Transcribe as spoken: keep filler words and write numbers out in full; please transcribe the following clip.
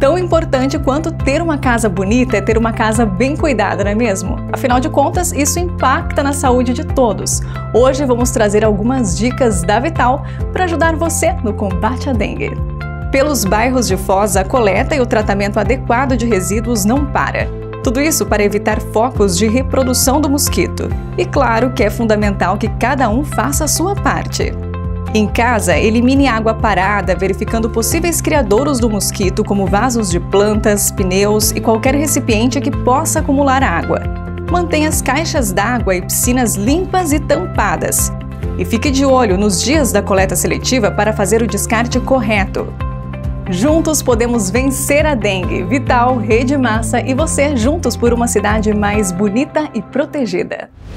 Tão importante quanto ter uma casa bonita é ter uma casa bem cuidada, não é mesmo? Afinal de contas, isso impacta na saúde de todos. Hoje vamos trazer algumas dicas da Vital para ajudar você no combate à dengue. Pelos bairros de Foz, a coleta e o tratamento adequado de resíduos não para. Tudo isso para evitar focos de reprodução do mosquito. E claro que é fundamental que cada um faça a sua parte. Em casa, elimine água parada, verificando possíveis criadouros do mosquito, como vasos de plantas, pneus e qualquer recipiente que possa acumular água. Mantenha as caixas d'água e piscinas limpas e tampadas. E fique de olho nos dias da coleta seletiva para fazer o descarte correto. Juntos podemos vencer a dengue. Vital, Rede Massa e você juntos por uma cidade mais bonita e protegida.